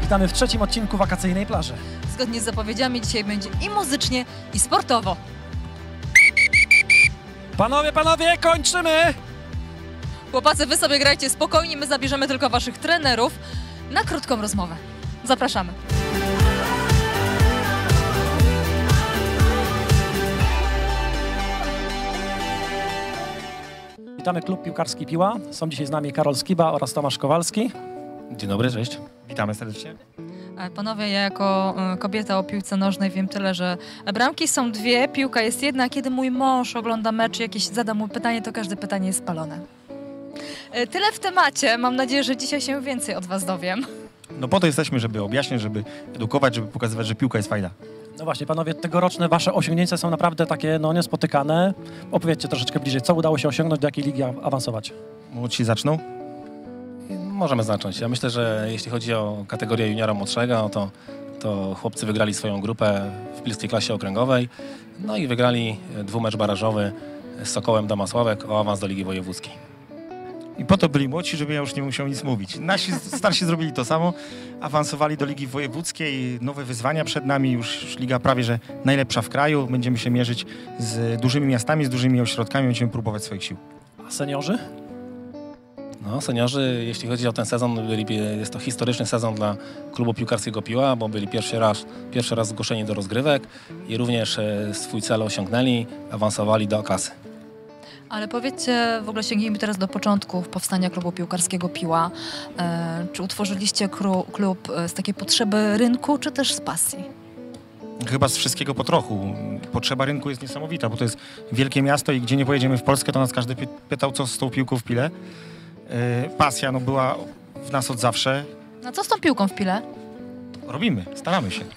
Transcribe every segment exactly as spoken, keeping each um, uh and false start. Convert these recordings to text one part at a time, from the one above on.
Witamy w trzecim odcinku wakacyjnej plaży. Zgodnie z zapowiedziami dzisiaj będzie i muzycznie, i sportowo. Panowie, panowie, kończymy! Chłopacy, wy sobie grajcie spokojnie, my zabierzemy tylko waszych trenerów na krótką rozmowę. Zapraszamy. Witamy klub piłkarski Piła. Są dzisiaj z nami Karol Skiba oraz Tomasz Kowalski. Dzień dobry, cześć. Witamy serdecznie. Panowie, ja jako kobieta o piłce nożnej wiem tyle, że bramki są dwie, piłka jest jedna, a kiedy mój mąż ogląda mecz i jakieś zada mu pytanie, to każde pytanie jest spalone. Tyle w temacie. Mam nadzieję, że dzisiaj się więcej od was dowiem. No po to jesteśmy, żeby objaśniać, żeby edukować, żeby pokazywać, że piłka jest fajna. No właśnie, panowie, tegoroczne wasze osiągnięcia są naprawdę takie no, niespotykane. Opowiedzcie troszeczkę bliżej, co udało się osiągnąć, do jakiej ligi awansować? Młodsi zaczną? Możemy zacząć. Ja myślę, że jeśli chodzi o kategorię juniora młodszego, to, to chłopcy wygrali swoją grupę w pilskiej klasie okręgowej, no i wygrali dwumecz barażowy z Sokołem Damasławek o awans do Ligi Wojewódzkiej. I po to byli młodsi, żeby ja już nie musiał nic mówić. Nasi starsi zrobili to samo, awansowali do Ligi Wojewódzkiej, nowe wyzwania przed nami, już liga prawie że najlepsza w kraju. Będziemy się mierzyć z dużymi miastami, z dużymi ośrodkami, będziemy próbować swoich sił. A seniorzy? No, seniorzy, jeśli chodzi o ten sezon, byli, jest to historyczny sezon dla klubu piłkarskiego Piła, bo byli pierwszy raz, pierwszy raz zgłoszeni do rozgrywek i również swój cel osiągnęli, awansowali do klasy. Ale powiedzcie, w ogóle sięgnijmy teraz do początków powstania klubu piłkarskiego Piła. E, czy utworzyliście kru, klub z takiej potrzeby rynku, czy też z pasji? Chyba z wszystkiego po trochu. Potrzeba rynku jest niesamowita, bo to jest wielkie miasto i gdzie nie pojedziemy w Polskę, to nas każdy pytał, co z tą piłką w Pile. Yy, pasja no, była w nas od zawsze. No co z tą piłką w Pile? Robimy, staramy się.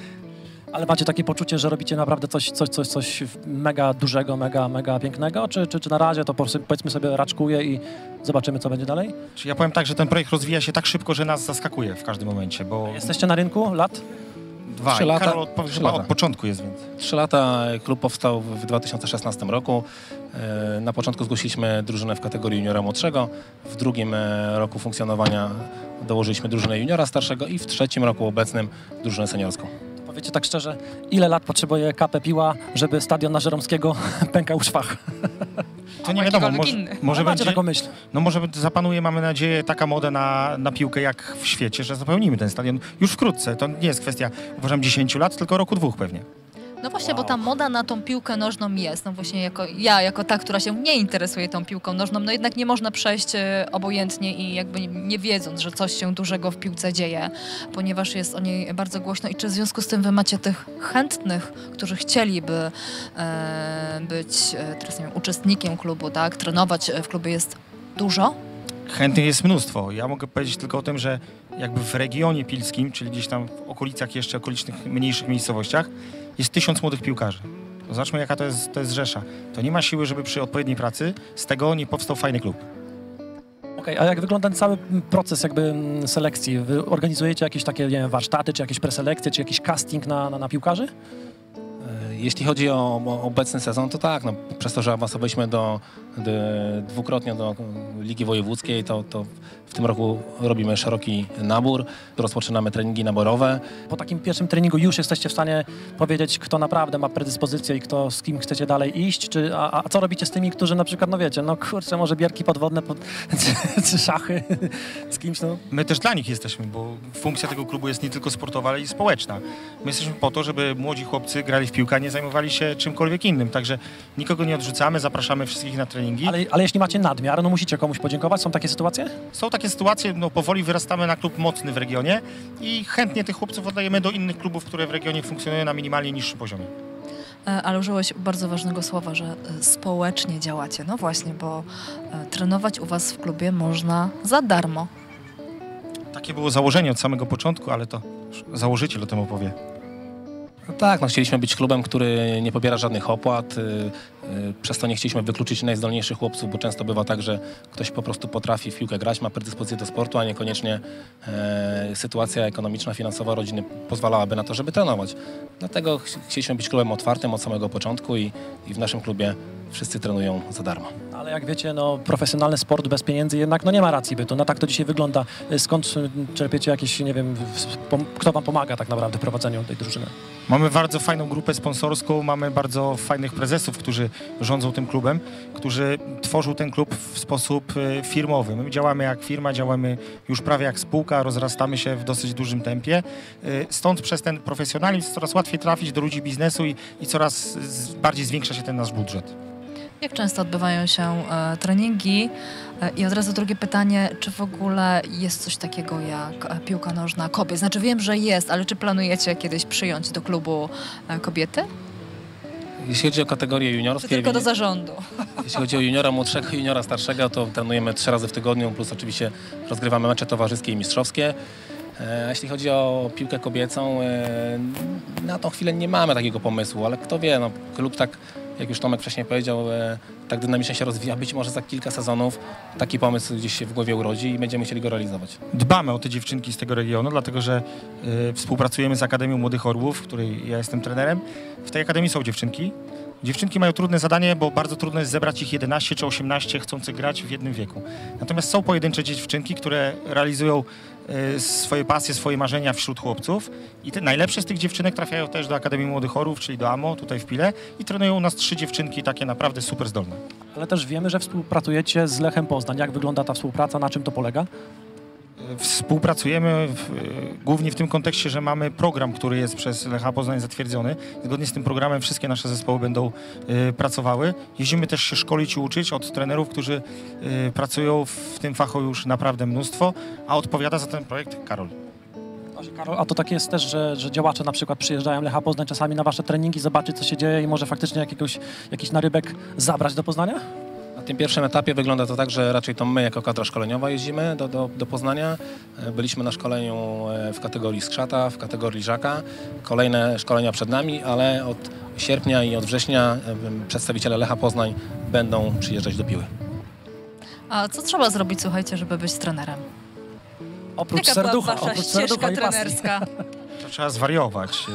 Ale macie takie poczucie, że robicie naprawdę coś, coś, coś, coś mega dużego, mega, mega pięknego? Czy, czy, czy na razie to powiedzmy sobie raczkuje i zobaczymy, co będzie dalej? Ja powiem tak, że ten projekt rozwija się tak szybko, że nas zaskakuje w każdym momencie, bo... Jesteście na rynku lat? Dwa. Trzy lata. Karol od, Trzy chyba lata. od początku jest, więc... Trzy lata klub powstał w dwa tysiące szesnastym roku. Na początku zgłosiliśmy drużynę w kategorii juniora młodszego. W drugim roku funkcjonowania dołożyliśmy drużynę juniora starszego i w trzecim roku obecnym drużynę seniorską. Powiedzcie tak szczerze, ile lat potrzebuje K P Piła, żeby stadion na Żeromskiego pękał szwach? To nie wiadomo, może, może macie będzie... taką myśl? No może zapanuje, mamy nadzieję, taka moda na, na piłkę jak w świecie, że zapełnimy ten stadion już wkrótce. To nie jest kwestia, uważam, dziesięciu lat, tylko roku, dwóch pewnie. No właśnie, wow. Bo ta moda na tą piłkę nożną jest. No właśnie jako ja, jako ta, która się nie interesuje tą piłką nożną, no jednak nie można przejść e, obojętnie i jakby nie, nie wiedząc, że coś się dużego w piłce dzieje, ponieważ jest o niej bardzo głośno. I czy w związku z tym wy macie tych chętnych, którzy chcieliby e, być e, teraz nie wiem, uczestnikiem klubu, tak, trenować w klubie jest dużo? Chętnych jest mnóstwo. Ja mogę powiedzieć tylko o tym, że jakby w regionie pilskim, czyli gdzieś tam w okolicach jeszcze okolicznych, mniejszych miejscowościach, jest tysiąc młodych piłkarzy. No zobaczmy, jaka to jest, to jest rzesza. To nie ma siły, żeby przy odpowiedniej pracy z tego nie powstał fajny klub. Okej, okay, a jak wygląda ten cały proces jakby selekcji? Wy organizujecie jakieś takie, nie wiem, warsztaty, czy jakieś preselekcje, czy jakiś casting na, na, na piłkarzy? Jeśli chodzi o, o obecny sezon, to tak, no, przez to, że awansowaliśmy do, do, dwukrotnie do Ligi Wojewódzkiej, to, to w tym roku robimy szeroki nabór, rozpoczynamy treningi naborowe. Po takim pierwszym treningu już jesteście w stanie powiedzieć, kto naprawdę ma predyspozycję i kto, z kim chcecie dalej iść? Czy, a, a co robicie z tymi, którzy na przykład, no wiecie, no kurczę, może bierki podwodne pod, czy, czy szachy z kimś? No. My też dla nich jesteśmy, bo funkcja tego klubu jest nie tylko sportowa, ale i społeczna. My jesteśmy po to, żeby młodzi chłopcy grali w piłkę, nie zajmowali się czymkolwiek innym. Także nikogo nie odrzucamy, zapraszamy wszystkich na treningi. Ale, ale jeśli macie nadmiar, no musicie komuś podziękować. Są takie sytuacje? Są takie sytuacje, no powoli wyrastamy na klub mocny w regionie i chętnie tych chłopców oddajemy do innych klubów, które w regionie funkcjonują na minimalnie niższym poziomie. Ale użyłeś bardzo ważnego słowa, że społecznie działacie. No właśnie, bo trenować u was w klubie można za darmo. Takie było założenie od samego początku, ale to założyciel o tym opowie. No tak, no chcieliśmy być klubem, który nie pobiera żadnych opłat, przez to nie chcieliśmy wykluczyć najzdolniejszych chłopców, bo często bywa tak, że ktoś po prostu potrafi w piłkę grać, ma predyspozycję do sportu, a niekoniecznie e, sytuacja ekonomiczna, finansowa rodziny pozwalałaby na to, żeby trenować. Dlatego chcieliśmy być klubem otwartym od samego początku i, i w naszym klubie wszyscy trenują za darmo. Ale jak wiecie, no, profesjonalny sport bez pieniędzy jednak no, nie ma racji bytu. No tak to dzisiaj wygląda. Skąd czerpiecie jakieś, nie wiem, kto wam pomaga tak naprawdę w prowadzeniu tej drużyny? Mamy bardzo fajną grupę sponsorską, mamy bardzo fajnych prezesów, którzy rządzą tym klubem, którzy tworzą ten klub w sposób firmowy. My działamy jak firma, działamy już prawie jak spółka, rozrastamy się w dosyć dużym tempie. Stąd przez ten profesjonalizm coraz łatwiej trafić do ludzi biznesu i, i coraz bardziej zwiększa się ten nasz budżet. Jak często odbywają się e, treningi? E, I od razu drugie pytanie, czy w ogóle jest coś takiego jak e, piłka nożna kobiet? Znaczy wiem, że jest, ale czy planujecie kiedyś przyjąć do klubu e, kobiety? Jeśli chodzi o kategorię juniorskie... Czy tylko do zarządu? Jeśli chodzi o juniora młodszego i juniora starszego, to trenujemy trzy razy w tygodniu, plus oczywiście rozgrywamy mecze towarzyskie i mistrzowskie. A jeśli chodzi o piłkę kobiecą, na tą chwilę nie mamy takiego pomysłu, ale kto wie, no, klub tak, jak już Tomek wcześniej powiedział, tak dynamicznie się rozwija, być może za kilka sezonów taki pomysł gdzieś się w głowie urodzi i będziemy chcieli go realizować. Dbamy o te dziewczynki z tego regionu, dlatego że y, współpracujemy z Akademią Młodych Orłów, w której ja jestem trenerem. W tej akademii są dziewczynki. Dziewczynki mają trudne zadanie, bo bardzo trudno jest zebrać ich jedenaście czy osiemnaście chcących grać w jednym wieku. Natomiast są pojedyncze dziewczynki, które realizują y, swoje pasje, swoje marzenia wśród chłopców i te najlepsze z tych dziewczynek trafiają też do Akademii Młodych Orłów, czyli do A M O, tutaj w Pile i trenują u nas trzy dziewczynki takie naprawdę super zdolne. Ale też wiemy, że współpracujecie z Lechem Poznań. Jak wygląda ta współpraca, na czym to polega? Współpracujemy w, głównie w tym kontekście, że mamy program, który jest przez Lecha Poznań zatwierdzony. Zgodnie z tym programem wszystkie nasze zespoły będą y, pracowały. Jeździmy też się szkolić i uczyć od trenerów, którzy y, pracują w tym fachu już naprawdę mnóstwo, a odpowiada za ten projekt Karol. Karol, a to tak jest też, że, że działacze na przykład przyjeżdżają Lecha Poznań czasami na wasze treningi, zobaczyć co się dzieje i może faktycznie jakiegoś, jakiś narybek zabrać do Poznania? Na tym pierwszym etapie wygląda to tak, że raczej to my jako kadra szkoleniowa jeździmy do, do, do Poznania. Byliśmy na szkoleniu w kategorii skrzata, w kategorii liżaka. Kolejne szkolenia przed nami, ale od sierpnia i od września przedstawiciele Lecha Poznań będą przyjeżdżać do Piły. A co trzeba zrobić, słuchajcie, żeby być trenerem? Oprócz Jaka serducha, była wasza oprócz ścieżka serducha i pasji. trenerska? To trzeba zwariować.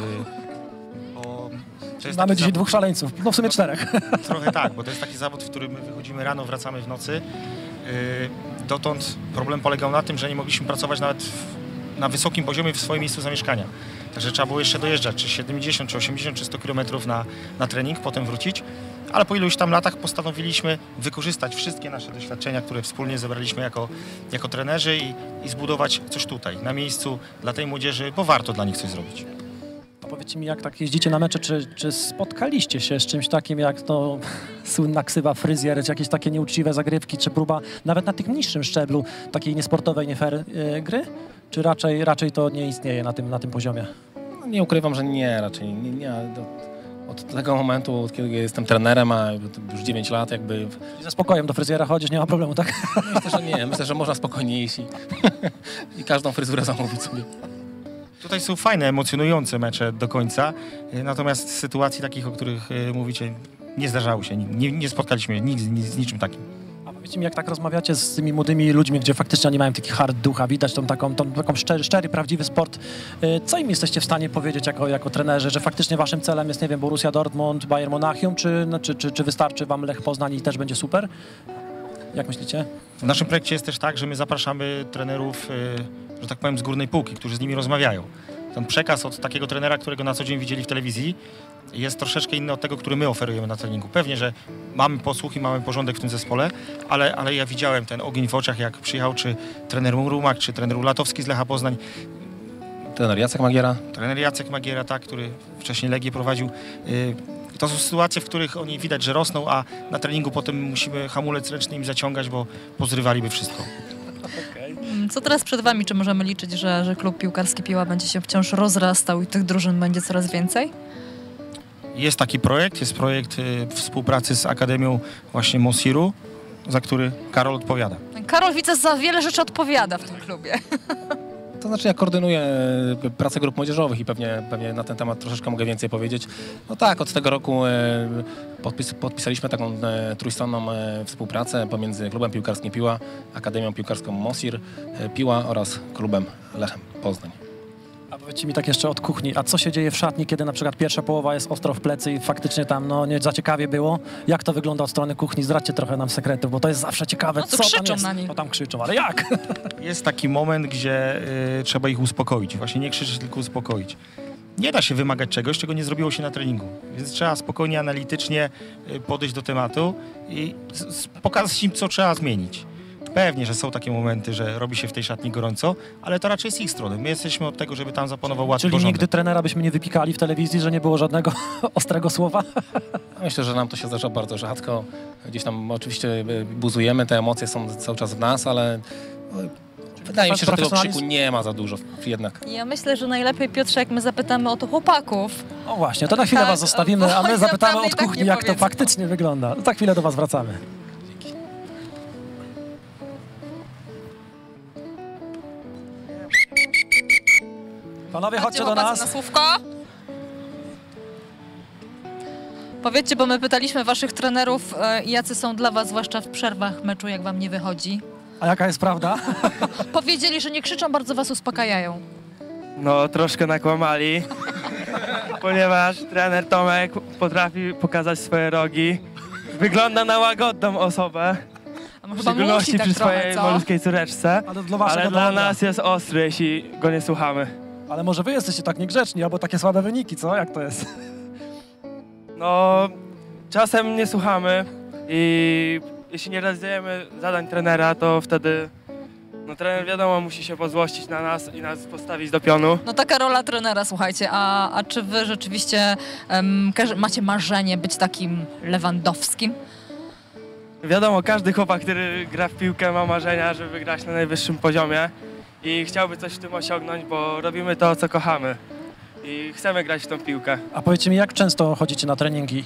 Bo to jest Mamy taki dzisiaj zawód, dwóch szaleńców, no w sumie czterech. trochę tak, bo to jest taki zawód, w którym my wychodzimy rano, wracamy w nocy. Yy, dotąd problem polegał na tym, że nie mogliśmy pracować nawet w, na wysokim poziomie w swoim miejscu zamieszkania. Także trzeba było jeszcze dojeżdżać, czy siedemdziesiąt, czy osiemdziesiąt, czy sto kilometrów na, na trening, potem wrócić. Ale po iluś tam latach postanowiliśmy wykorzystać wszystkie nasze doświadczenia, które wspólnie zebraliśmy jako, jako trenerzy i, i zbudować coś tutaj, na miejscu dla tej młodzieży, bo warto dla nich coś zrobić. A powiedzcie mi, jak tak jeździcie na mecze, czy, czy spotkaliście się z czymś takim jak to słynna ksywa fryzjer, czy jakieś takie nieuczciwe zagrywki, czy próba nawet na tym niższym szczeblu takiej niesportowej, nie fair yy, gry? Czy raczej, raczej to nie istnieje na tym, na tym poziomie? No, nie ukrywam, że nie, raczej nie. nie do, od tego momentu, od kiedy jestem trenerem, a już dziewięć lat jakby... I ze spokojem do fryzjera chodzisz, nie ma problemu, tak? Myślę, że nie. Myślę, że można spokojnie iść i, i każdą fryzurę zamówić sobie. Tutaj są fajne, emocjonujące mecze do końca, natomiast sytuacji takich, o których mówicie, nie zdarzały się. Nie, nie spotkaliśmy nigdy z niczym takim. A powiedzcie mi, jak tak rozmawiacie z tymi młodymi ludźmi, gdzie faktycznie oni mają taki hard ducha, widać tą taką, tą taką szczery, szczery, prawdziwy sport. Co im jesteście w stanie powiedzieć jako, jako trenerzy, że faktycznie waszym celem jest, nie wiem, Borussia Dortmund, Bayern Monachium, czy, no, czy, czy, czy wystarczy wam Lech Poznań i też będzie super? Jak myślicie? W naszym projekcie jest też tak, że my zapraszamy trenerów, że tak powiem, z górnej półki, którzy z nimi rozmawiają. Ten przekaz od takiego trenera, którego na co dzień widzieli w telewizji, jest troszeczkę inny od tego, który my oferujemy na treningu. Pewnie, że mamy posłuch i mamy porządek w tym zespole, ale, ale ja widziałem ten ogień w oczach, jak przyjechał czy trener Rumak, czy trener Ulatowski z Lecha Poznań. Trener Jacek Magiera. Trener Jacek Magiera, tak, który wcześniej Legię prowadził. To są sytuacje, w których oni widać, że rosną, a na treningu potem musimy hamulec ręczny im zaciągać, bo pozrywaliby wszystko. Co teraz przed wami? Czy możemy liczyć, że, że klub piłkarski Piła będzie się wciąż rozrastał i tych drużyn będzie coraz więcej? Jest taki projekt, jest projekt współpracy z Akademią właśnie Mosiru, za który Karol odpowiada. Karol, widzę, za wiele rzeczy odpowiada w tym klubie. To znaczy ja koordynuję pracę grup młodzieżowych i pewnie, pewnie na ten temat troszeczkę mogę więcej powiedzieć. No tak, od tego roku podpis, podpisaliśmy taką trójstronną współpracę pomiędzy klubem piłkarskim Piła, Akademią Piłkarską Mosir, Piła oraz klubem Lechem Poznań. Powiedzcie mi tak jeszcze od kuchni, a co się dzieje w szatni, kiedy na przykład pierwsza połowa jest ostro w plecy i faktycznie tam no nie za ciekawie było? Jak to wygląda od strony kuchni? Zdradźcie trochę nam sekretów, bo to jest zawsze ciekawe, No to co tam krzyczą jest. na nich. No tam krzyczą, ale jak? Jest taki moment, gdzie y, trzeba ich uspokoić. Właśnie nie krzyczeć, tylko uspokoić. Nie da się wymagać czegoś, czego nie zrobiło się na treningu. Więc trzeba spokojnie, analitycznie y, podejść do tematu i s- s- pokazać im, co trzeba zmienić. Pewnie, że są takie momenty, że robi się w tej szatni gorąco, ale to raczej z ich strony. My jesteśmy od tego, żeby tam zapanował ład i Czyli porządek. nigdy trenera byśmy nie wypikali w telewizji, że nie było żadnego ostrego słowa? Myślę, że nam to się zdarza bardzo rzadko. Gdzieś tam oczywiście buzujemy, te emocje są cały czas w nas, ale no, wydaje mi się, że tego Profesjonalizm? krzyku nie ma za dużo jednak. Ja myślę, że najlepiej, Piotrze, jak my zapytamy o to chłopaków. O właśnie, to na chwilę Tak, was zostawimy, bo a my oni zapytamy naprawdę od i tak kuchni, nie jak to powiedzą. faktycznie wygląda. Za chwilę do was wracamy. Panowie, chodźcie do chłopacy nas. na słówko. Powiedzcie, bo my pytaliśmy waszych trenerów, e, jacy są dla was, zwłaszcza w przerwach meczu, jak wam nie wychodzi. A jaka jest prawda? Powiedzieli, że nie krzyczą, bardzo was uspokajają. No, troszkę nakłamali, ponieważ trener Tomek potrafi pokazać swoje rogi. Wygląda na łagodną osobę, A w chyba szczególności musi tak przy trochę, swojej co? malutkiej córeczce, Ale dla waszego ale dla dobra. nas jest ostry, jeśli go nie słuchamy. Ale może wy jesteście tak niegrzeczni, albo takie słabe wyniki, co? Jak to jest? No, czasem nie słuchamy i jeśli nie realizujemy zadań trenera, to wtedy no, trener wiadomo musi się pozłościć na nas i nas postawić do pionu. No taka rola trenera, słuchajcie. A, a czy wy rzeczywiście em, każ- macie marzenie być takim Lewandowskim? Wiadomo, każdy chłopak, który gra w piłkę, ma marzenia, żeby grać na najwyższym poziomie i chciałby coś w tym osiągnąć, bo robimy to, co kochamy i chcemy grać w tą piłkę. A powiedzcie mi, jak często chodzicie na treningi?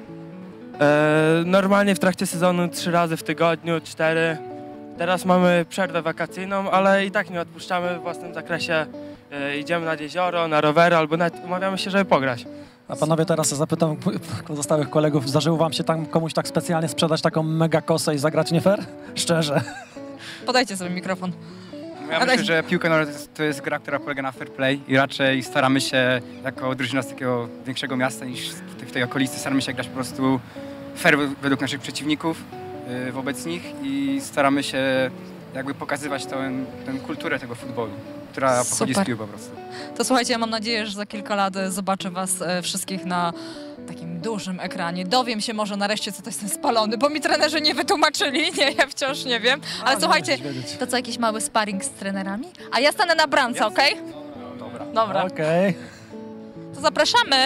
E, normalnie w trakcie sezonu trzy razy w tygodniu, cztery. Teraz mamy przerwę wakacyjną, ale i tak nie odpuszczamy w własnym zakresie. E, idziemy nad jezioro, na rowery albo nawet umawiamy się, żeby pograć. A panowie, teraz zapytam pozostałych kolegów, zdarzyło wam się tam komuś tak specjalnie sprzedać taką mega kosę i zagrać nie fair? Szczerze. Podajcie sobie mikrofon. Ja Ale- myślę, że piłka nożna to jest- to jest gra, która polega na fair play i raczej staramy się jako drużyna z takiego większego miasta niż w tej- w tej okolicy, staramy się grać po prostu fair we- według naszych przeciwników, yy, wobec nich i staramy się jakby pokazywać tę, tę kulturę tego futbolu, która pochodzi z Super. piłki po prostu. To słuchajcie, ja mam nadzieję, że za kilka lat e, zobaczę was e, wszystkich na takim dużym ekranie. Dowiem się może nareszcie, co to jest ten spalony, bo mi trenerzy nie wytłumaczyli. Nie, ja wciąż nie wiem. Ale nie słuchajcie, musisz wiedzieć. to co, jakiś mały sparring z trenerami? A ja stanę na bramce, okej? Dobra. Dobra, Okej. to zapraszamy.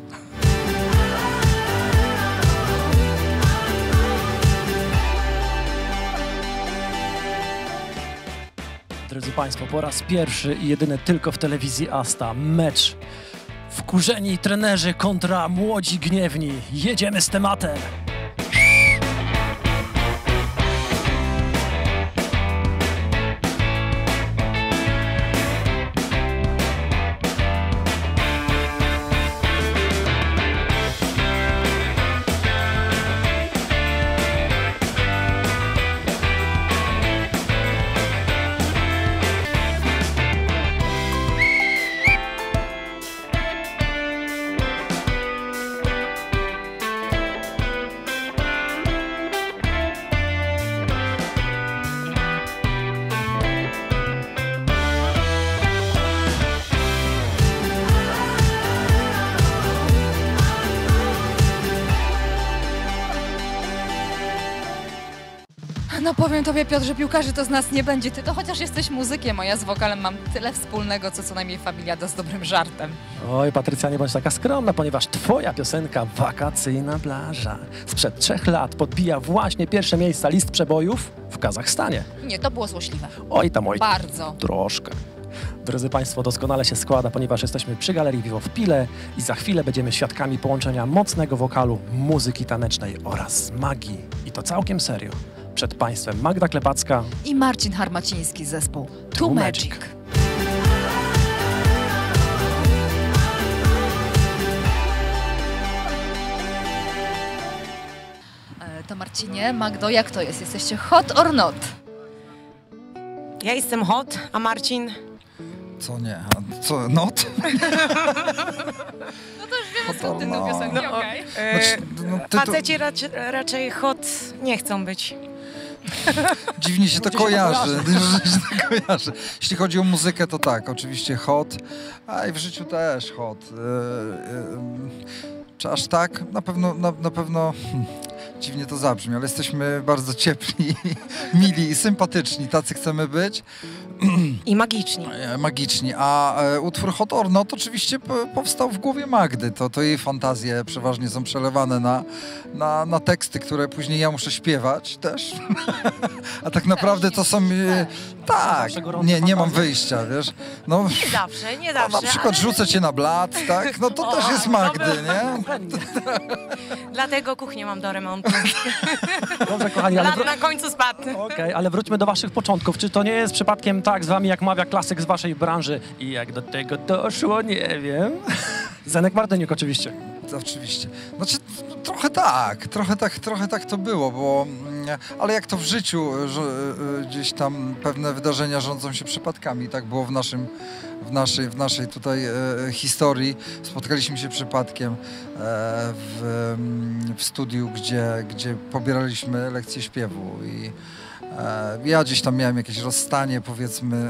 Drodzy Państwo, po raz pierwszy i jedyny tylko w telewizji Asta mecz. Wkurzeni trenerzy kontra młodzi gniewni. Jedziemy z tematem. No powiem tobie, Piotr, że piłkarzy to z nas nie będzie. Ty to chociaż jesteś muzykiem, a ja z wokalem mam tyle wspólnego, co co najmniej familiada z dobrym żartem. Oj, Patrycja, nie bądź taka skromna, ponieważ twoja piosenka Wakacyjna plaża sprzed trzech lat podbija właśnie pierwsze miejsca list przebojów w Kazachstanie. Nie, to było złośliwe. Oj tam, oj, Bardzo. troszkę. Drodzy Państwo, doskonale się składa, ponieważ jesteśmy przy Galerii Vivo w Pile i za chwilę będziemy świadkami połączenia mocnego wokalu, muzyki tanecznej oraz magii. I to całkiem serio. Przed Państwem Magda Klepacka. I Marcin Harmaciński, zespół Too Magic. E, To Marcinie, Magdo, jak to jest? Jesteście hot or not? Ja jestem hot, a Marcin? Co nie? A co, not? No to już wiemy Hot or skąd ty no, piosenki, no, okej. E, Znaczy, no, tytuł- Faceci raczej, raczej hot nie chcą być. Dziwnie się to Ludzie się kojarzy. Że się to kojarzy. Jeśli chodzi o muzykę, to tak, oczywiście hot, a i w życiu też hot. Yy, yy, czy aż tak? Na pewno, na, na pewno hmm, dziwnie to zabrzmi, ale jesteśmy bardzo ciepli, mili i sympatyczni, tacy chcemy być. I magiczni. E, Magiczni. A e, utwór Hot or Not oczywiście p- powstał w głowie Magdy. To, to jej fantazje przeważnie są przelewane na, na, na teksty, które później ja muszę śpiewać też. A tak naprawdę to są... E, tak, Zawsze gorące nie, nie mam fantazje. wyjścia, wiesz. No, Nie zawsze, nie no, zawsze. na przykład ale rzucę cię na blat, tak? No to O, też jest Magdy, nie? Dlatego kuchnię mam do remontu. Dobrze, kochani, ale... Lat Wró- na końcu spadł. Okej, ale wróćmy do waszych początków. Czy to nie jest przypadkiem tak z wami, jak mawia klasyk z waszej branży? I jak do tego doszło, nie wiem. Zenek Martyniuk oczywiście. To oczywiście. Znaczy, no, trochę tak, trochę tak, trochę tak to było, bo, mm, ale jak to w życiu, że y, gdzieś tam pewne wydarzenia rządzą się przypadkami, tak było w naszym, w naszej, w naszej tutaj e, historii. Spotkaliśmy się przypadkiem e, w, mm, w studiu, gdzie, gdzie pobieraliśmy lekcje śpiewu i e, ja gdzieś tam miałem jakieś rozstanie, powiedzmy.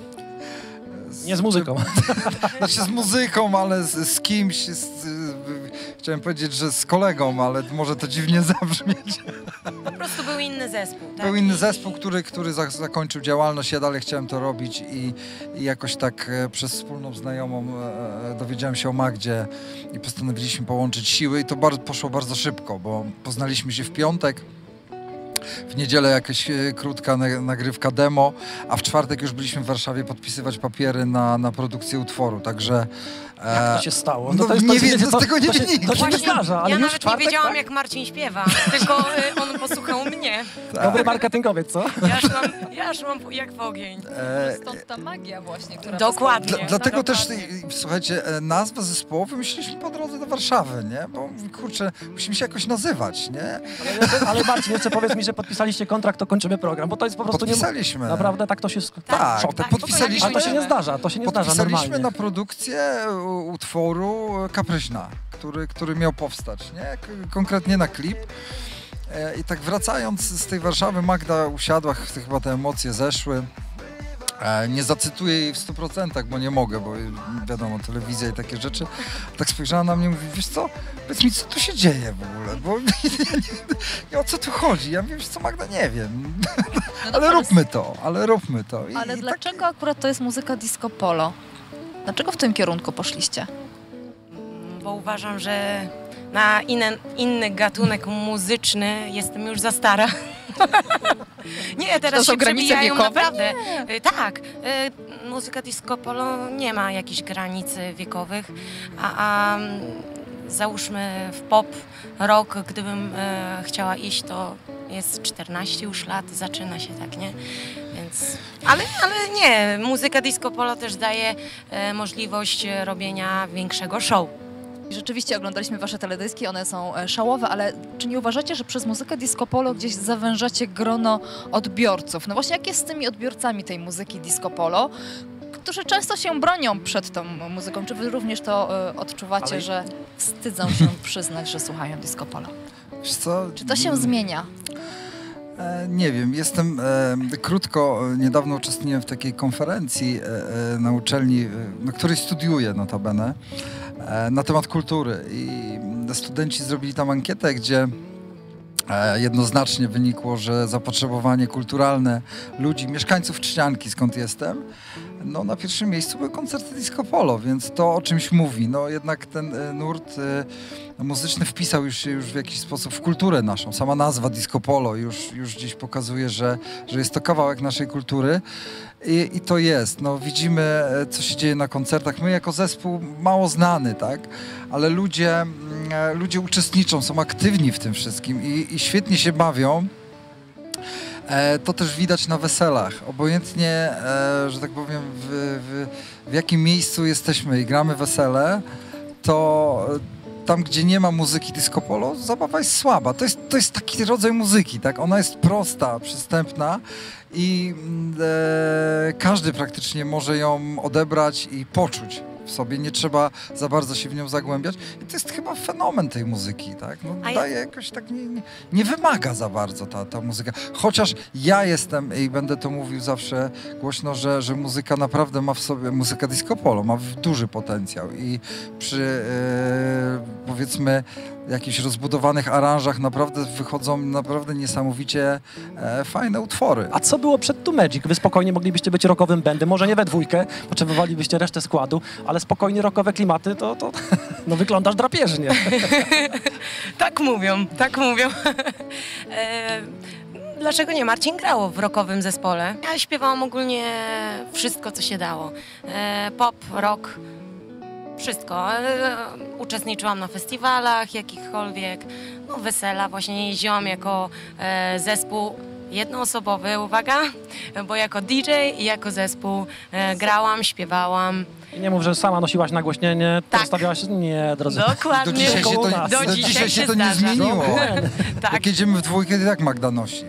Nie z muzyką. Znaczy z muzyką, ale z, z kimś, z, z, chciałem powiedzieć, że z kolegą, ale może to dziwnie zabrzmieć. Po prostu był inny zespół. Tak? Był inny I- zespół, który, który za- zakończył działalność, ja dalej chciałem to robić i, i jakoś tak e, przez wspólną znajomą e, dowiedziałem się o Magdzie i postanowiliśmy połączyć siły i to bardzo, poszło bardzo szybko, bo poznaliśmy się w piątek. W niedzielę jakaś e, krótka na, nagrywka demo, a w czwartek już byliśmy w Warszawie podpisywać papiery na, na produkcję utworu, także... e, Jak to się stało? no to jest, nie to, wiem, wiecie, no to, z tego nie to, się, wynika. to się nie Właśnie zdarza, ale ja już w nawet czwartek, nie wiedziałam, tak? jak Marcin śpiewa, tylko y, on posłuchał mnie. Dobry marketingowiec, co? Ja szłam, ja szłam jak w ogień. e, Stąd ta magia właśnie, która... Dokładnie. Dla, Nie, dlatego też, dokładnie. y, słuchajcie, e, nazwę zespołu wymyśliliśmy po drodze do Warszawy, nie? Bo kurczę, musimy się jakoś nazywać, nie? Ale, ale Marcin, jeszcze powiedz mi, że podpisaliście kontrakt, to kończymy program, bo to jest po prostu nie... Podpisaliśmy. Naprawdę tak to się... sk- Tak, Szok. tak, tak, podpisaliśmy. Ale to się nie zdarza, to się nie zdarza Podpisaliśmy normalnie. na produkcję u- utworu Kapryśna, który, który miał powstać, nie? K- konkretnie na klip. E, I tak wracając z tej Warszawy, Magda usiadła, ch- chyba te emocje zeszły. E, Nie zacytuję jej w stu procentach, bo nie mogę, bo wiadomo, telewizja i takie rzeczy. Tak spojrzała na mnie i mówi, wiesz co, powiedz mi, co tu się dzieje w ogóle, bo ja nie, nie, o co tu chodzi. Ja mówię, wiesz co, Magda, nie wiem, No ale dobrze, róbmy to, ale róbmy to. I, Ale i tak, dlaczego akurat to jest muzyka disco polo? Dlaczego w tym kierunku poszliście? Bo uważam, że na inny, inny gatunek muzyczny jestem już za stara. Nie, To teraz są się granice przebijają wiekowe? naprawdę. Y, Tak, y, muzyka disco polo nie ma jakichś granic y, wiekowych, a, a mm, załóżmy w pop, rock, gdybym e, chciała iść, to jest czternaście już lat, zaczyna się tak, nie? Więc, ale, ale nie, muzyka disco polo też daje e, możliwość e, robienia większego show. Rzeczywiście oglądaliśmy wasze teledyski, one są e, szałowe, ale czy nie uważacie, że przez muzykę disco polo gdzieś zawężacie grono odbiorców? No właśnie, jak jest z tymi odbiorcami tej muzyki disco polo, którzy często się bronią przed tą muzyką? Czy wy również to e, odczuwacie, Ale- że wstydzą się przyznać, że słuchają disco polo? wiesz co, Czy to się zmienia? E, Nie wiem, jestem e, krótko, e, niedawno uczestniczyłem w takiej konferencji e, e, na uczelni, e, na której studiuję notabene, e, na temat kultury i studenci zrobili tam ankietę, gdzie e, jednoznacznie wynikło, że zapotrzebowanie kulturalne ludzi, mieszkańców Trzcianki, skąd jestem, no na pierwszym miejscu były koncerty disco polo, więc to o czymś mówi. No jednak ten e, nurt e, muzyczny wpisał już się już w jakiś sposób w kulturę naszą. Sama nazwa disco polo już, już gdzieś pokazuje, że, że jest to kawałek naszej kultury i, i to jest. No, widzimy, e, co się dzieje na koncertach. My jako zespół mało znany, tak? Ale ludzie, mm, e, ludzie uczestniczą, są aktywni w tym wszystkim i, i świetnie się bawią. E, To też widać na weselach. Obojętnie, e, że tak powiem, w, w, w jakim miejscu jesteśmy i gramy wesele, to tam, gdzie nie ma muzyki disco polo, zabawa jest słaba. To jest, to jest taki rodzaj muzyki, tak? Ona jest prosta, przystępna i e, każdy praktycznie może ją odebrać i poczuć w sobie. Nie trzeba za bardzo się w nią zagłębiać. I to jest chyba fenomen tej muzyki, tak? No, A daje ja... jakoś tak, nie, nie, nie wymaga za bardzo ta, ta muzyka. Chociaż ja jestem i będę to mówił zawsze głośno, że, że muzyka naprawdę ma w sobie, muzyka disco polo ma duży potencjał i przy e, powiedzmy jakichś rozbudowanych aranżach naprawdę wychodzą naprawdę niesamowicie e, fajne utwory. A co było przed Tu Magic? Wy spokojnie moglibyście być rockowym bandem, może nie we dwójkę, potrzebowalibyście resztę składu, ale spokojnie rockowe klimaty, to, to no wyglądasz drapieżnie. Tak mówią, tak mówią. e, dlaczego nie? Marcin grało w rockowym zespole. Ja śpiewałam ogólnie wszystko, co się dało. E, pop, rock, wszystko. E, uczestniczyłam na festiwalach jakichkolwiek, no wesela. Właśnie jeździłam jako e, zespół jednoosobowy, uwaga, bo jako D J i jako zespół e, grałam, śpiewałam. I nie mów, że sama nosiłaś nagłośnienie, Tak. rozstawiałaś się... Nie, drodzy. Dokładnie. Do dzisiaj się to, Do do dzisiaj dzisiaj się się to nie zdarza. zmieniło. Tak, Jak jedziemy w dwójkę, to jak Magda nosi?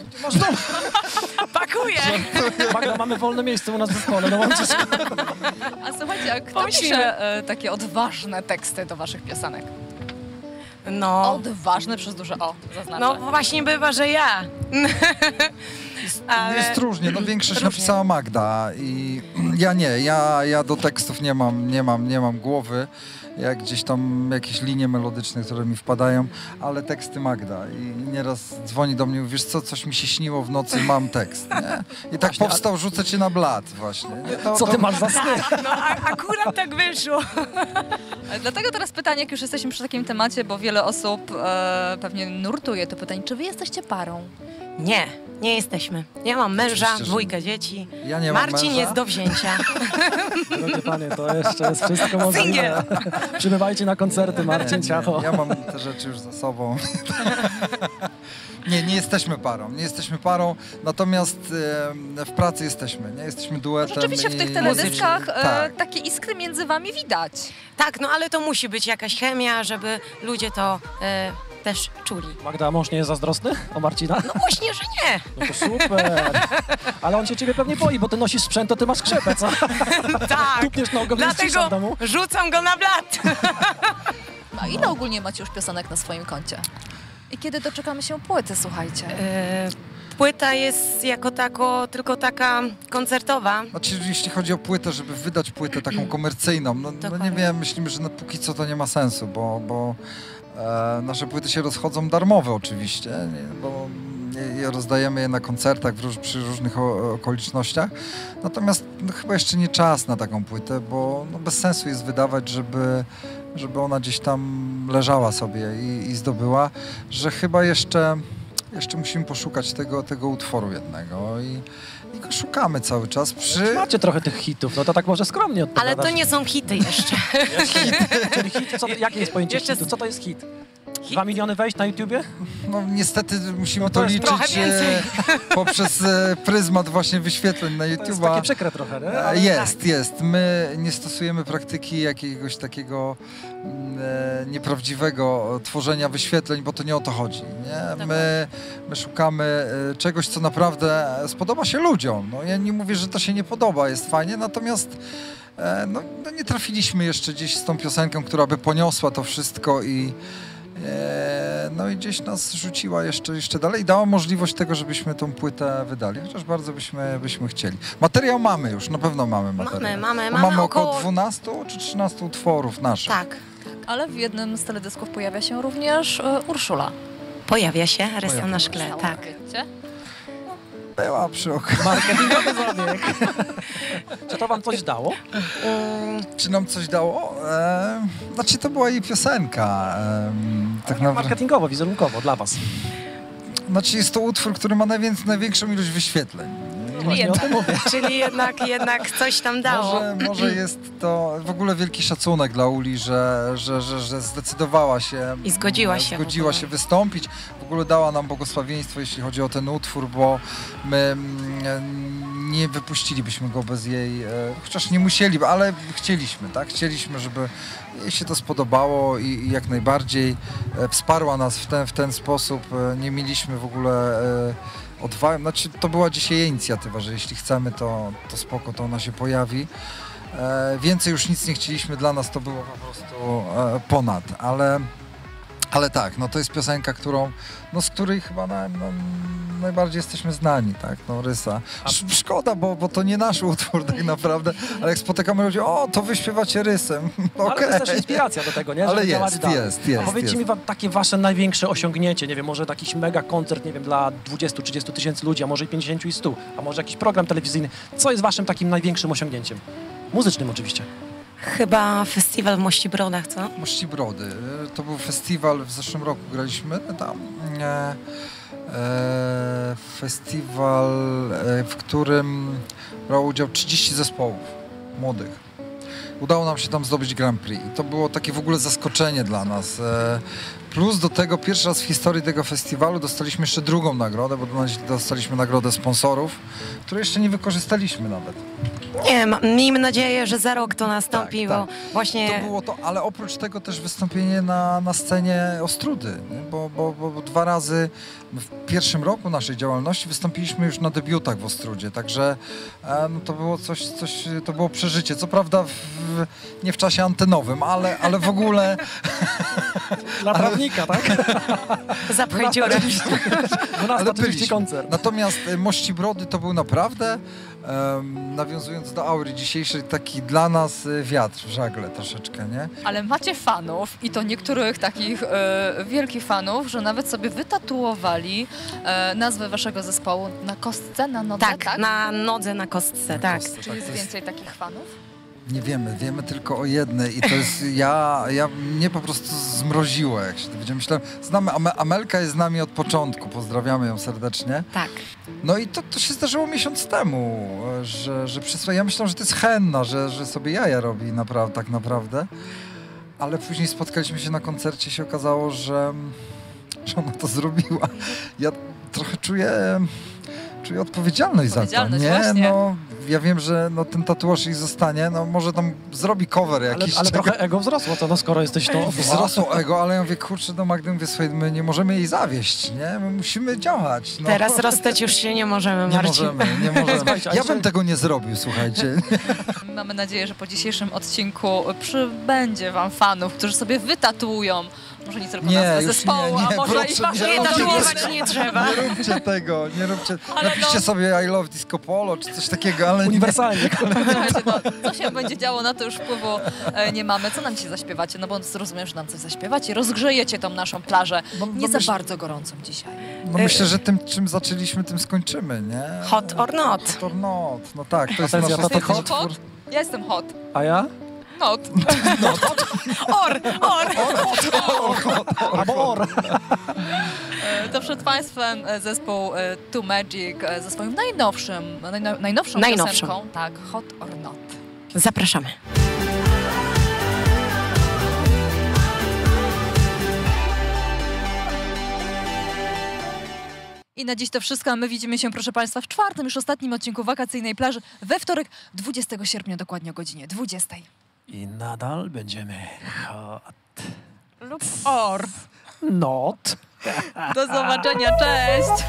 pakuję. Magda, mamy wolne miejsce u nas w zespole, no łączy się. A słuchajcie, a kto pisze e, takie odważne teksty do waszych piosenek? No, Odważne przez duże O, zaznaczę. no właśnie bywa, że ja. Ale... Jest różnie, no większość Różnie. napisała Magda i ja nie, ja, ja do tekstów nie mam, nie mam, nie mam głowy, jak gdzieś tam jakieś linie melodyczne, które mi wpadają, ale teksty Magda i nieraz dzwoni do mnie i mówi, wiesz co, coś mi się śniło w nocy, mam tekst, nie? I tak Właśnie, powstał, rzucę cię na blat właśnie. Nie? To, Co to- ty masz za sny? No a, akurat tak wyszło. Ale dlatego teraz pytanie, jak już jesteśmy przy takim temacie, bo wiele osób e, pewnie nurtuje to pytanie, czy wy jesteście parą? Nie, nie jesteśmy. Ja mam męża, Oczywiście, że dwójkę dzieci. Ja nie mam Marcin męża. jest do wzięcia. Drogie panie, to jeszcze jest wszystko możliwe. Singiel. Przybywajcie na koncerty, Marcin, Ciacho. Ja mam te rzeczy już za sobą. Nie, nie jesteśmy parą, nie jesteśmy parą, natomiast e, w pracy jesteśmy, nie jesteśmy duetem. Rzeczywiście w tych i- teledyskach e, Tak. takie iskry między wami widać. Tak, no ale to musi być jakaś chemia, żeby ludzie to e, też czuli. Magda, a mąż nie jest zazdrosny o Marcina? No właśnie, że nie. No to super. Ale on się ciebie pewnie boi, bo ty nosisz sprzęt, to ty masz krzepę, co? Tak, Tupniesz nogą, więc cisza dlatego w domu. rzucam go na blat. No ile ogólnie macie już piosenek na swoim koncie? I kiedy doczekamy się płyty, słuchajcie? E, płyta jest jako tako, tylko taka koncertowa. Znaczy, jeśli chodzi o płytę, żeby wydać płytę taką komercyjną, no, no nie Dokładnie. wiem, myślimy, że na póki co to nie ma sensu, bo, bo e, nasze płyty się rozchodzą darmowe oczywiście, nie, bo je, je rozdajemy je na koncertach w róż, przy różnych o, okolicznościach, natomiast no, chyba jeszcze nie czas na taką płytę, bo no, bez sensu jest wydawać, żeby, żeby ona gdzieś tam leżała sobie i, i zdobyła, że chyba jeszcze... Jeszcze musimy poszukać tego, tego utworu jednego i, i go szukamy cały czas przy... Macie trochę tych hitów, no to tak może skromnie odpowiadasz. Ale to nie są hity jeszcze. Czyli hit, co, jakie jest pojęcie Jeszcze hitu? Co to jest hit? Dwa miliony wejść na YouTubie? No niestety musimy No to to, jest liczyć trochę więcej. e, poprzez e, pryzmat właśnie wyświetleń na To jest takie YouTube'a. przykre trochę, nie? E, Jest, jest. My nie stosujemy praktyki jakiegoś takiego mm, e, nieprawdziwego tworzenia wyświetleń, bo to nie o to chodzi. Nie? My, my szukamy e, czegoś, co naprawdę spodoba się ludziom. No, ja nie mówię, że to się nie podoba, jest fajnie, natomiast e, no, no nie trafiliśmy jeszcze gdzieś z tą piosenką, która by poniosła to wszystko i e, no i gdzieś nas rzuciła jeszcze, jeszcze dalej i dała możliwość tego, żebyśmy tą płytę wydali, chociaż bardzo byśmy, byśmy chcieli. Materiał mamy już, na pewno mamy materiał. Mamy, mamy, Bo mamy mamy około około... dwunastu czy trzynastu utworów naszych. Tak, Ale w jednym z teledysków pojawia się również e, Urszula. pojawia się rysa Pojawia na się. szkle, Stała, tak. wiecie? Była przy okazji. Marketingowy zabieg. Czy to wam coś dało? Mm, Czy nam coś dało? E, znaczy to była jej piosenka. E, tak naprawdę. Marketingowo, wizerunkowo, dla was. Znaczy jest to utwór, który ma najwięcej, największą ilość wyświetleń. Właśnie o tym mówię. czyli jednak, jednak coś tam dało. Może, może jest to w ogóle wielki szacunek dla Uli, że, że, że, że zdecydowała się I zgodziła się w zgodziła ogóle. się wystąpić. W ogóle dała nam błogosławieństwo, jeśli chodzi o ten utwór, bo my mm, nie wypuścilibyśmy go bez jej, e, chociaż nie musieli, ale chcieliśmy, tak? Chcieliśmy, żeby jej się to spodobało i, i jak najbardziej e, wsparła nas w ten, w ten sposób. E, nie mieliśmy w ogóle e, odwagi, znaczy to była dzisiaj jej inicjatywa, że jeśli chcemy, to, to spoko, to ona się pojawi. E, więcej już nic nie chcieliśmy, dla nas to było po prostu e, ponad, ale, ale tak, no to jest piosenka, którą, no z której chyba na, no, najbardziej jesteśmy znani, tak, no Rysa. Sz- szkoda, bo, bo to nie nasz utwór tak naprawdę, ale jak spotykamy ludzi, o, to wy śpiewacie Rysem, No, ale okej. to jest też inspiracja do tego, nie? Ale Żeby działać jest, dalej. jest, jest, A powiedzcie jest. mi wam takie wasze największe osiągnięcie, nie wiem, może jakiś mega koncert, nie wiem, dla dwudziestu trzydziestu tysięcy ludzi, a może i pięćdziesięciu i stu, a może jakiś program telewizyjny. Co jest waszym takim największym osiągnięciem? Muzycznym oczywiście. Chyba festiwal w Mościbrodach, co? Mości Brody. To był festiwal, w zeszłym roku graliśmy tam. E, e, festiwal, e, w którym brało udział trzydzieści zespołów młodych. Udało nam się tam zdobyć Grand Prix i to było takie w ogóle zaskoczenie dla nas. E, plus do tego pierwszy raz w historii tego festiwalu dostaliśmy jeszcze drugą nagrodę, bo dostaliśmy nagrodę sponsorów, której jeszcze nie wykorzystaliśmy nawet. Nie, ma, miejmy nadzieję, że za rok to nastąpi, Tak, bo właśnie... To było to, ale oprócz tego też wystąpienie na, na scenie Ostrudy, nie? Bo, bo, bo, bo dwa razy w pierwszym roku naszej działalności wystąpiliśmy już na debiutach w Ostrudzie, także e, no to było coś, coś, to było przeżycie, co prawda w, nie w czasie antenowym, ale, ale w ogóle... Dla prawnika, tak? Zapchaj dziurę. dwunasta trzydzieści koncert. Natomiast e, Mości Brody to był naprawdę, um, nawiązując do aury dzisiejszej, taki dla nas e, wiatr w żagle troszeczkę, nie? Ale macie fanów i to niektórych takich e, wielkich fanów, że nawet sobie wytatuowali e, nazwę waszego zespołu na kostce, na nodze, tak? Tak, na nodze, na kostce, tak. kostce, Czy tak, jest to jest- więcej takich fanów? Nie wiemy, wiemy tylko o jednej i to jest, ja, ja mnie po prostu zmroziło, jak się dowiedziałem. Myślałem, znamy, Ame- Amelka jest z nami od początku, pozdrawiamy ją serdecznie. Tak. No i to, to się zdarzyło miesiąc temu, że, że przysłała, ja myślałem, że to jest henna, że, że sobie jaja robi naprawdę, tak naprawdę, ale później spotkaliśmy się na koncercie i się okazało, że, że ona to zrobiła. Ja trochę czuję... Czuję odpowiedzialność za to, Odpowiedzialność, nie? właśnie. No, ja wiem, że no, ten tatuaż jej zostanie, no może tam zrobi cover Ale, jakiś. ale czego- trochę ego wzrosło, to no skoro jesteś to... Wzrosło ego, ale ja mówię, kurczę, do Magdy mówię, słuchaj, my nie możemy jej zawieść, nie? My musimy działać. No. Teraz rozstać już się nie możemy, Nie Marcin. możemy, nie możemy. Słuchajcie, a Ja dzisiaj- bym tego nie zrobił, słuchajcie. Mamy nadzieję, że po dzisiejszym odcinku przybędzie wam fanów, którzy sobie wytatuują, może nie tylko Nie, nazwę już zespołu, nie, nie, a może proszę, i nie wasze róbcie tatuować. tego. nie trzeba. Nie róbcie tego, nie róbcie. Ale Napiszcie no- sobie I love disco polo, czy coś takiego, ale nie. Uniwersalnie. Słuchajcie, no, co się będzie działo, na to już wpływu e, nie mamy. Co nam dzisiaj zaśpiewacie? No bo rozumiem, że nam coś zaśpiewacie. Rozgrzejecie tą naszą plażę. No, no Nie za myśl- bardzo gorącą dzisiaj. No myślę, że tym, czym zaczęliśmy, tym skończymy, nie? Hot or not. Hot or not. No tak, to jest Atencja, nasz to- to- ostatni to- utwór. Ja jestem hot. A ja? Not. Or, or. Albo or. E, To przed Państwem e, zespół e, Two Magic e, ze swoim najnowszym, najno, najnowszą, Najnowszą. piosenką. Tak, Hot or Not. Zapraszamy. I na dziś to wszystko, a my widzimy się, proszę Państwa, w czwartym, już ostatnim odcinku Wakacyjnej Plaży we wtorek, dwudziestego sierpnia, dokładnie o godzinie dwudziestej. I nadal będziemy hot. Lub or. Not. Do zobaczenia, cześć!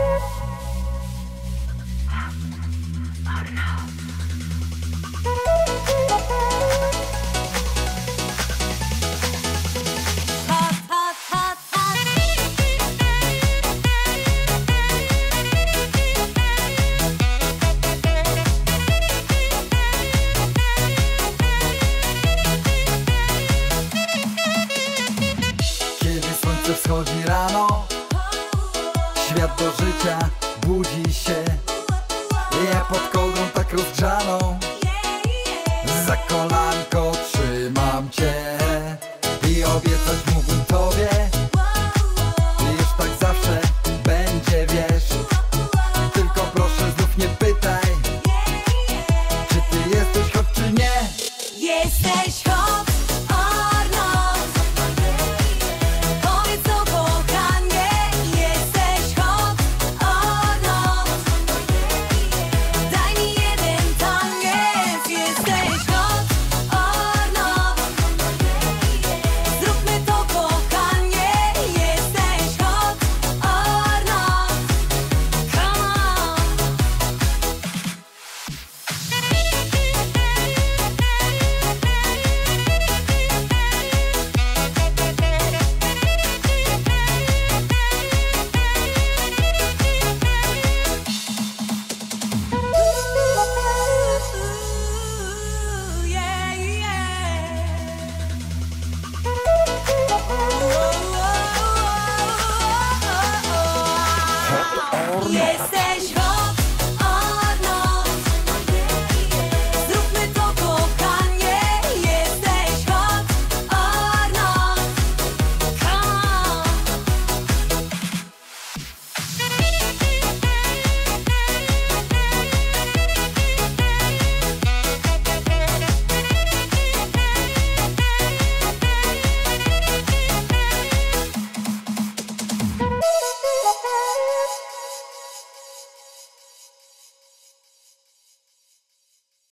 Kiedy słońce wschodzi rano, świat do życia budzi się. Ja pod kołdrą tak rozgrzaną, za kolanko trzymam cię. I obiecać mógłbym tobie, już tak zawsze będzie, wiesz. Tylko proszę znów nie pytaj, czy ty jesteś hot czy nie. Jesteś hot or not? Powiedz to kochanie. Jesteś hot or not? Jesteś